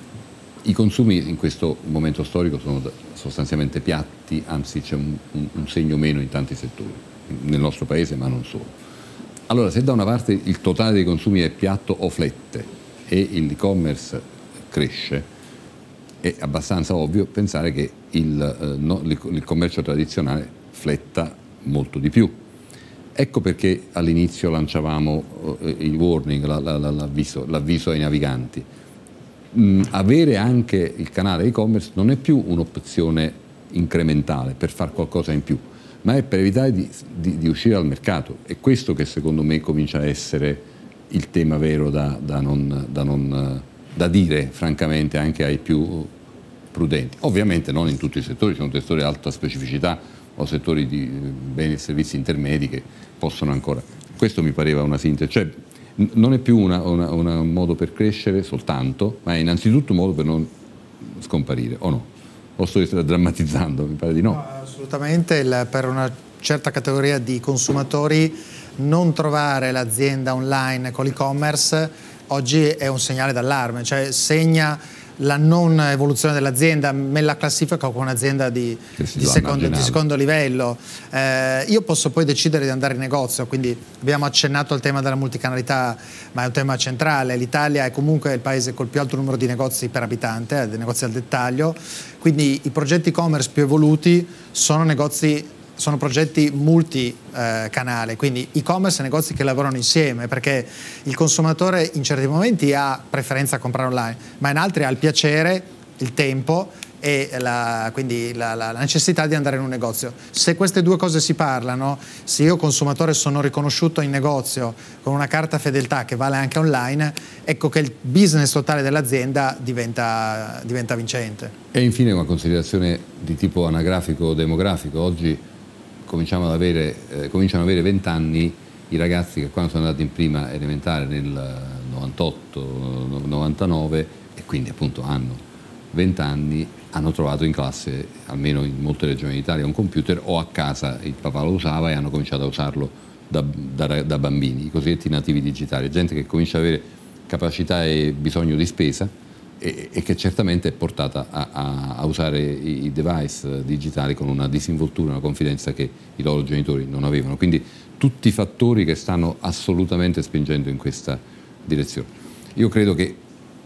i consumi in questo momento storico sono sostanzialmente piatti, anzi c'è un, un, un segno meno in tanti settori, nel nostro paese ma non solo. Allora, se da una parte il totale dei consumi è piatto o flette e l'e-commerce cresce, è abbastanza ovvio pensare che il, eh, no, il commercio tradizionale fletta molto di più. Ecco perché all'inizio lanciavamo eh, il warning, la, la, la, l'avviso, l'avviso ai naviganti. Mm, avere anche il canale e-commerce non è più un'opzione incrementale per fare qualcosa in più, ma è per evitare di, di, di uscire al mercato. È questo che secondo me comincia a essere il tema vero da, da, non, da, non, da dire francamente anche ai più prudenti. Ovviamente non in tutti i settori, ci sono settori di alta specificità o settori di beni e servizi intermedi che possono ancora. Questo mi pareva una sintesi, cioè non è più una, una, una, un modo per crescere soltanto, ma è innanzitutto un modo per non scomparire, o no? O sto drammatizzando? Mi pare di no. No, assolutamente, il, per una certa categoria di consumatori non trovare l'azienda online con l'e-commerce oggi è un segnale d'allarme, cioè segna la non evoluzione dell'azienda. Me la classifico come un'azienda di, di, secondo, di secondo livello. Eh, io posso poi decidere di andare in negozio, quindi abbiamo accennato al tema della multicanalità, ma è un tema centrale. L'Italia è comunque il paese col più alto numero di negozi per abitante, dei negozi al dettaglio, quindi i progetti e-commerce più evoluti sono negozi sono progetti multicanale, quindi e-commerce e negozi che lavorano insieme, perché il consumatore in certi momenti ha preferenza a comprare online, ma in altri ha il piacere, il tempo e la, quindi la, la necessità di andare in un negozio. Se queste due cose si parlano, se io consumatore sono riconosciuto in negozio con una carta fedeltà che vale anche online, ecco che il business totale dell'azienda diventa, diventa vincente. E infine una considerazione di tipo anagrafico o demografico. Oggi cominciamo ad avere, eh, cominciano ad avere venti anni i ragazzi che quando sono andati in prima elementare nel novantotto novantanove e quindi appunto hanno venti anni, hanno trovato in classe, almeno in molte regioni d'Italia, un computer o a casa il papà lo usava e hanno cominciato a usarlo da, da, da bambini, i cosiddetti nativi digitali, gente che comincia ad avere capacità e bisogno di spesa e, e che certamente è portata a, a, a usare i, i device digitali con una disinvoltura, una confidenza che i loro genitori non avevano. Quindi tutti i fattori che stanno assolutamente spingendo in questa direzione. Io credo che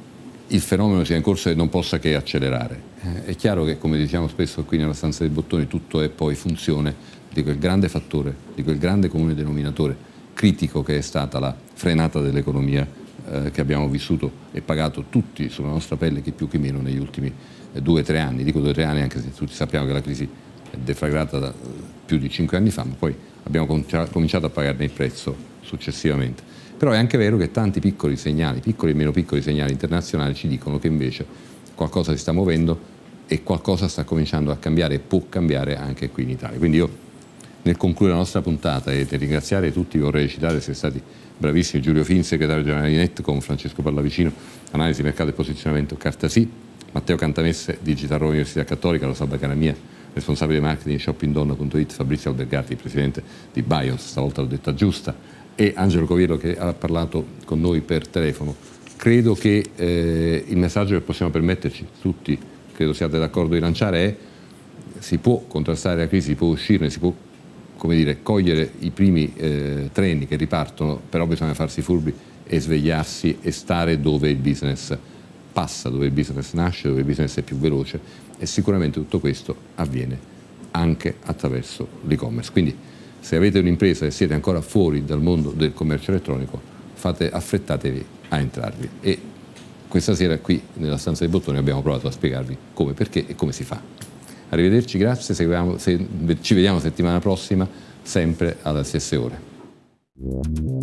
il fenomeno sia in corso e non possa che accelerare. Eh, è chiaro che, come diciamo spesso qui nella stanza dei bottoni, tutto è poi funzione di quel grande fattore, di quel grande comune denominatore critico che è stata la frenata dell'economia eh, che abbiamo vissuto e pagato tutti sulla nostra pelle, chi più chi meno, negli ultimi eh, due o tre anni. Dico due o tre anni anche se tutti sappiamo che la crisi è deflagrata da eh, più di cinque anni fa, ma poi abbiamo cominciato a pagarne il prezzo successivamente. Però è anche vero che tanti piccoli segnali, piccoli e meno piccoli segnali internazionali ci dicono che invece qualcosa si sta muovendo e qualcosa sta cominciando a cambiare e può cambiare anche qui in Italia. Quindi io, nel concludere la nostra puntata e per ringraziare tutti, vorrei citare, siete stati bravissimi, Giulio Fin, segretario generale di Netcom, Francesco Pallavicino, analisi mercato e posizionamento Cartasì, Matteo Cantamesse, Digital Roma Università Cattolica, Rosalba Caramia, responsabile marketing shoppingdonna punto it, Fabrizio Albergati, presidente di Bios, stavolta l'ho detta giusta, e Angelo Coviello che ha parlato con noi per telefono. Credo che eh, il messaggio che possiamo permetterci tutti, credo siate d'accordo di lanciare, è: si può contrastare la crisi, si può uscirne, si può, come dire, cogliere i primi eh, treni che ripartono, però bisogna farsi furbi e svegliarsi e stare dove il business passa, dove il business nasce, dove il business è più veloce, e sicuramente tutto questo avviene anche attraverso l'e-commerce. Quindi se avete un'impresa e siete ancora fuori dal mondo del commercio elettronico, fate, affrettatevi a entrarvi, e questa sera qui nella stanza dei bottoni abbiamo provato a spiegarvi come, perché e come si fa. Arrivederci, grazie, seguiamo, se, ci vediamo settimana prossima sempre alle stesse ore.